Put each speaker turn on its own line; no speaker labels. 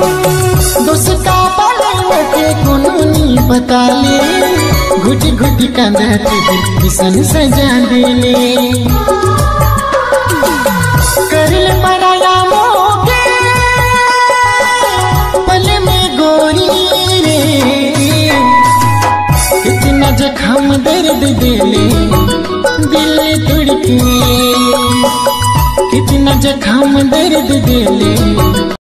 दोस्ता पाले के कोनो नी बता ले, घुटी घुटी कांदत किसन सजा देले। करल पराया मोके पल में गोरी रे, कितना जख्म दर्द देले दिल तुड़के, कितना जख्म दर्द देले।